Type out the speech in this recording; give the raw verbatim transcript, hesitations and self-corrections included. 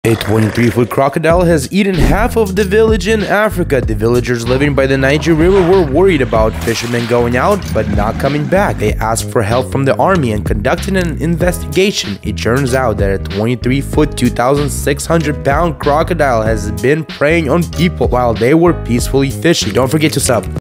A twenty-three foot crocodile has eaten half of the village in Africa. The villagers living by the Niger River were worried about fishermen going out but not coming back. They asked for help from the army and conducted an investigation. It turns out that a twenty-three foot, two thousand six hundred pound crocodile has been preying on people while they were peacefully fishing. Don't forget to sub.